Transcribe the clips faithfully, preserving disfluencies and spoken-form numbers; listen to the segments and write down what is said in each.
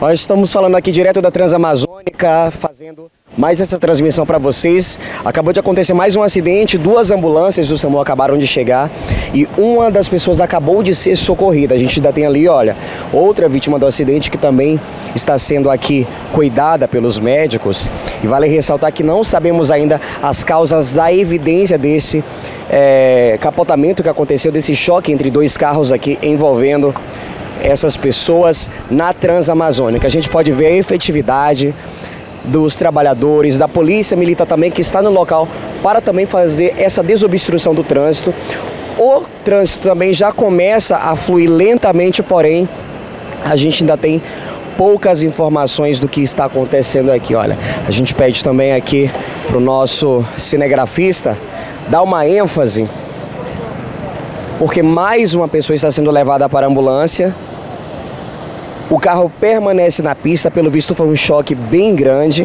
Nós estamos falando aqui direto da Transamazônica, fazendo mais essa transmissão para vocês. Acabou de acontecer mais um acidente, duas ambulâncias do SAMU acabaram de chegar e uma das pessoas acabou de ser socorrida. A gente ainda tem ali, olha, outra vítima do acidente que também está sendo aqui cuidada pelos médicos. E vale ressaltar que não sabemos ainda as causas da evidência desse é, capotamento que aconteceu, desse choque entre dois carros aqui envolvendo essas pessoas na Transamazônica. A gente pode ver a efetividade dos trabalhadores, da polícia militar também, que está no local para também fazer essa desobstrução do trânsito. O trânsito também já começa a fluir lentamente, porém a gente ainda tem poucas informações do que está acontecendo aqui. Olha, a gente pede também aqui para o nosso cinegrafista dar uma ênfase, porque mais uma pessoa está sendo levada para a ambulância. O carro permanece na pista, pelo visto foi um choque bem grande.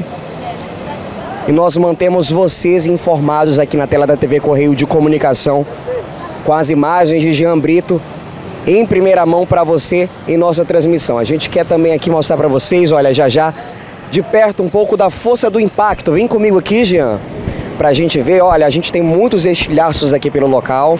E nós mantemos vocês informados aqui na tela da T V Correio de Comunicação, com as imagens de Jean Brito em primeira mão para você em nossa transmissão. A gente quer também aqui mostrar para vocês, olha, já já, de perto um pouco da força do impacto. Vem comigo aqui, Jean, para a gente ver. Olha, a gente tem muitos estilhaços aqui pelo local.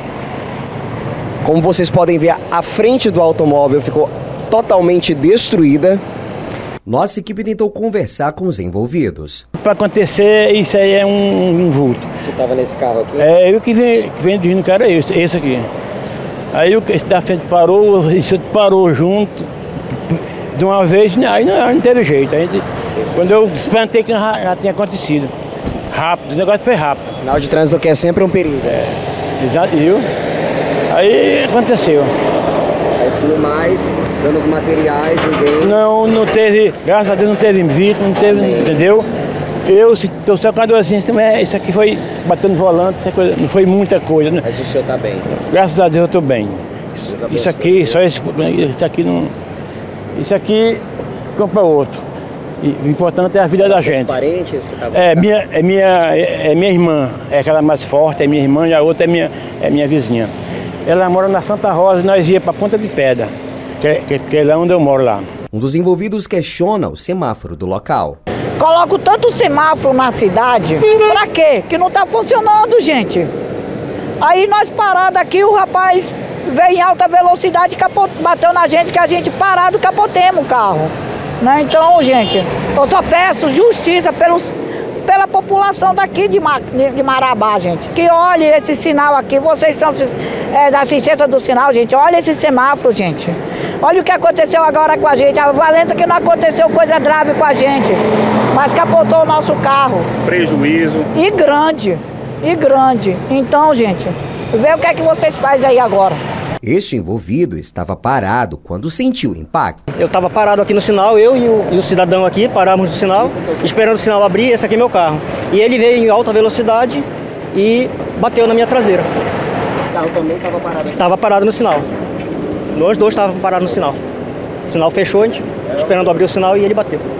Como vocês podem ver, a frente do automóvel ficou totalmente destruída. Nossa equipe tentou conversar com os envolvidos. Para acontecer, isso aí é um, um vulto. Você estava nesse carro aqui? É, eu que vem, que vem dirigindo o cara é esse, esse aqui. Aí o esse da frente parou, esse parou junto, de uma vez, aí não, não teve jeito. Aí, quando eu espantei que já, já tinha acontecido. Rápido, o negócio foi rápido. Sinal de trânsito que é sempre um perigo. É, já viu? Aí aconteceu. Aí mais, danos materiais, ninguém... Não, não teve, graças a Deus não teve vítima, não teve, Amém. Entendeu? Eu, se estou só com a dorzinha, isso aqui foi batendo no volante, coisa, não foi muita coisa. Né? Mas o senhor está bem? Graças a Deus eu estou bem. Isso, isso aqui, só esse, isso aqui não... Isso aqui, compra outro. E o importante é a vida Os da gente. Parentes que estavam... É, minha, é, minha, é, é minha irmã, é aquela mais forte, é minha irmã, e a outra é minha, é minha vizinha. Ela mora na Santa Rosa e nós ia para Ponta de Pedra, que, que, que é lá onde eu moro lá. Um dos envolvidos questiona o semáforo do local. Coloco tanto semáforo na cidade, pra quê? Que não tá funcionando, gente. Aí nós parados aqui, o rapaz veio em alta velocidade e capot... bateu na gente, que a gente parado capotemos o carro. Né? Então, gente, eu só peço justiça pelos... pela população daqui de, Mar, de Marabá, gente. Que olhe esse sinal aqui, vocês são é, da assistência do sinal, gente. Olha esse semáforo, gente. Olha o que aconteceu agora com a gente. A Valença que não aconteceu coisa grave com a gente, mas capotou o nosso carro. Prejuízo. E grande, e grande. Então, gente, vê o que é que vocês fazem aí agora. Este envolvido estava parado quando sentiu o impacto. Eu estava parado aqui no sinal, eu e o, e o cidadão aqui, paramos no sinal, esperando o sinal abrir, esse aqui é meu carro. E ele veio em alta velocidade e bateu na minha traseira. Esse carro também estava parado aqui? Estava parado no sinal. Nós dois estávamos parados no sinal. O sinal fechou, a gente esperando abrir o sinal e ele bateu.